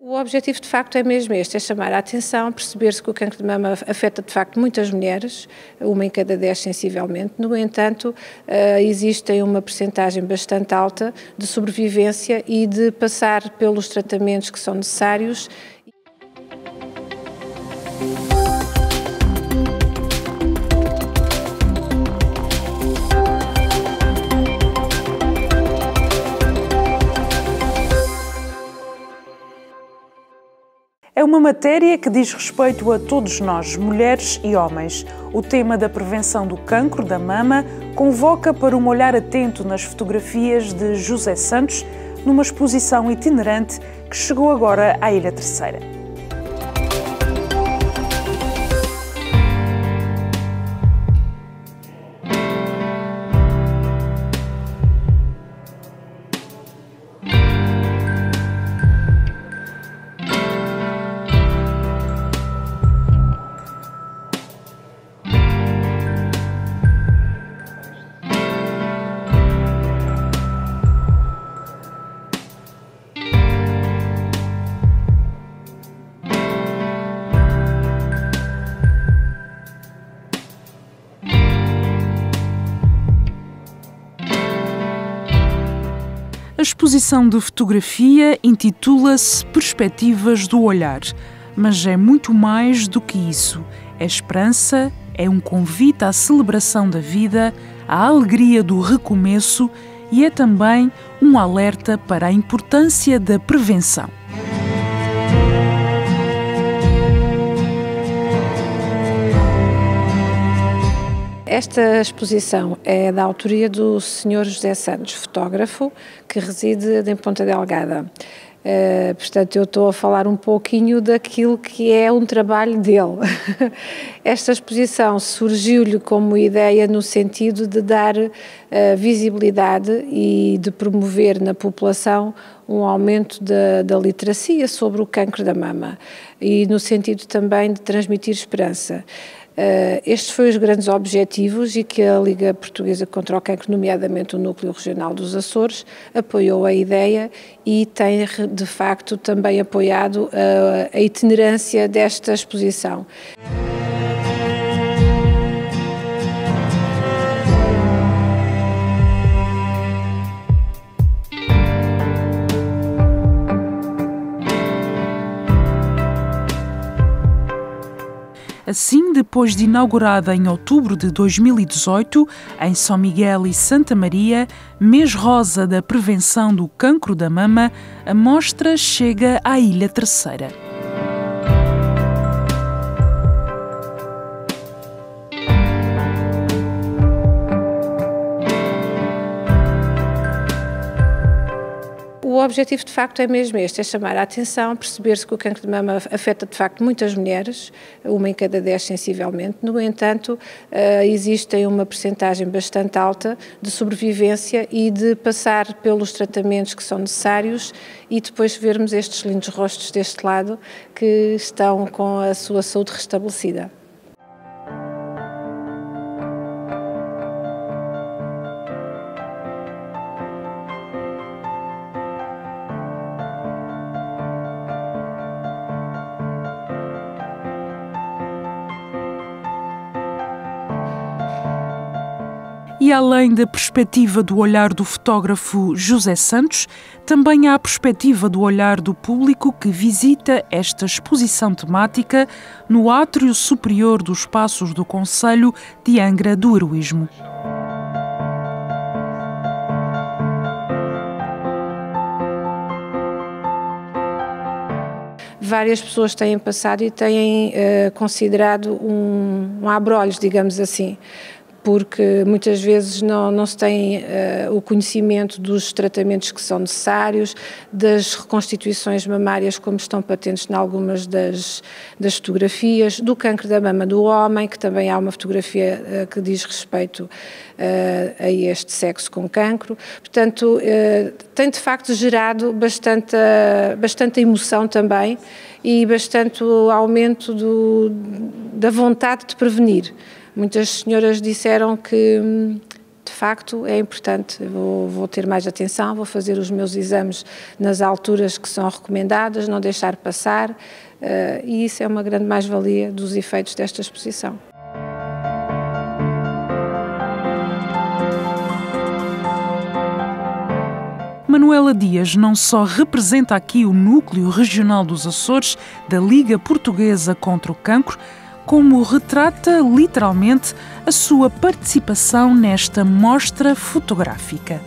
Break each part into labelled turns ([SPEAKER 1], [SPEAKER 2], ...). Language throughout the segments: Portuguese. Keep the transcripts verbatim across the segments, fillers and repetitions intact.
[SPEAKER 1] O objetivo, de facto, é mesmo este, é chamar a atenção, perceber-se que o cancro de mama afeta, de facto, muitas mulheres, uma em cada dez, sensivelmente. No entanto, existe uma percentagem bastante alta de sobrevivência e de passar pelos tratamentos que são necessários.
[SPEAKER 2] É uma matéria que diz respeito a todos nós, mulheres e homens. O tema da prevenção do cancro da mama convoca para um olhar atento nas fotografias de José Santos, numa exposição itinerante que chegou agora à Ilha Terceira. A exposição de fotografia intitula-se Perspectivas do Olhar, mas é muito mais do que isso. É esperança, é um convite à celebração da vida, à alegria do recomeço e é também um alerta para a importância da prevenção.
[SPEAKER 1] Esta exposição é da autoria do senhor José Santos, fotógrafo, que reside em Ponta Delgada. Uh, portanto, eu estou a falar um pouquinho daquilo que é um trabalho dele. Esta exposição surgiu-lhe como ideia no sentido de dar uh, visibilidade e de promover na população um aumento da, da literacia sobre o cancro da mama e no sentido também de transmitir esperança. Uh, estes foram os grandes objetivos e que a Liga Portuguesa contra o Cancro, nomeadamente o Núcleo Regional dos Açores, apoiou a ideia e tem de facto também apoiado uh, a itinerância desta exposição.
[SPEAKER 2] Assim, depois de inaugurada em outubro de dois mil e dezoito, em São Miguel e Santa Maria, mês rosa da prevenção do cancro da mama, a mostra chega à Ilha Terceira.
[SPEAKER 1] O objetivo, de facto, é mesmo este, é chamar a atenção, perceber-se que o cancro de mama afeta, de facto, muitas mulheres, uma em cada dez, sensivelmente. No entanto, existe uma percentagem bastante alta de sobrevivência e de passar pelos tratamentos que são necessários e depois vermos estes lindos rostos deste lado que estão com a sua saúde restabelecida.
[SPEAKER 2] E além da perspectiva do olhar do fotógrafo José Santos, também há a perspectiva do olhar do público que visita esta exposição temática no átrio superior dos Passos do Concelho de Angra do Heroísmo.
[SPEAKER 1] Várias pessoas têm passado e têm uh, considerado um, um abrolhos, digamos assim, porque muitas vezes não, não se tem uh, o conhecimento dos tratamentos que são necessários, das reconstituições mamárias como estão patentes em algumas das, das fotografias, do cancro da mama do homem, que também há uma fotografia uh, que diz respeito uh, a este sexo com cancro. Portanto, uh, tem de facto gerado bastante, uh, bastante emoção também e bastante aumento do, da vontade de prevenir. Muitas senhoras disseram que de facto é importante, vou, vou ter mais atenção, vou fazer os meus exames nas alturas que são recomendadas, não deixar passar, uh, e isso é uma grande mais-valia dos efeitos desta exposição.
[SPEAKER 2] Manuela Dias não só representa aqui o núcleo regional dos Açores da Liga Portuguesa contra o Cancro, como retrata literalmente a sua participação nesta mostra fotográfica.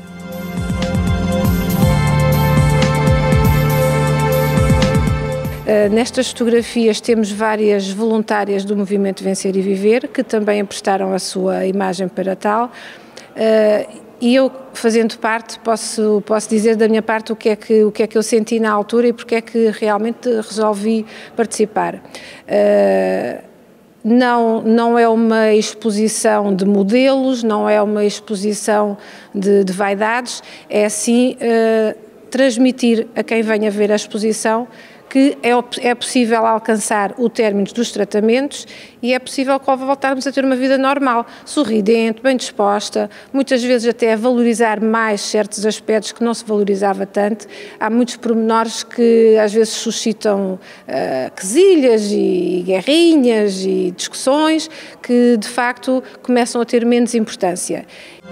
[SPEAKER 1] Uh, nestas fotografias temos várias voluntárias do movimento Vencer e Viver, que também prestaram a sua imagem para tal. Uh, E eu, fazendo parte, posso, posso dizer da minha parte o que, é que, o que é que eu senti na altura e porque é que realmente resolvi participar. Uh, não, não é uma exposição de modelos, não é uma exposição de, de vaidades, é sim uh, transmitir a quem venha ver a exposição que é, é possível alcançar o término dos tratamentos e é possível voltarmos a ter uma vida normal, sorridente, bem disposta, muitas vezes até a valorizar mais certos aspectos que não se valorizava tanto. Há muitos pormenores que às vezes suscitam uh, quesilhas e guerrinhas e discussões que de facto começam a ter menos importância.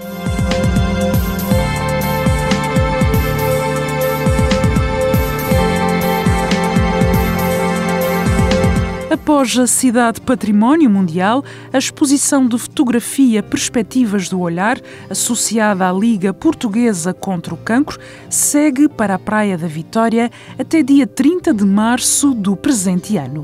[SPEAKER 2] Após a Cidade Património Mundial, a exposição de fotografia Perspectivas do Olhar, associada à Liga Portuguesa contra o Cancro, segue para a Praia da Vitória até dia trinta de março do presente ano.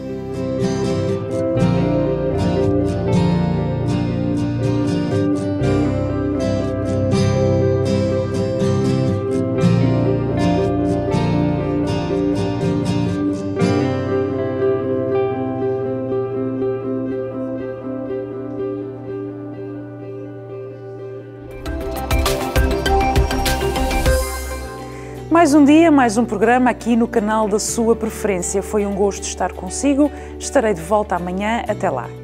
[SPEAKER 2] Mais um dia, mais um programa aqui no canal da sua preferência. Foi um gosto estar consigo. Estarei de volta amanhã. Até lá.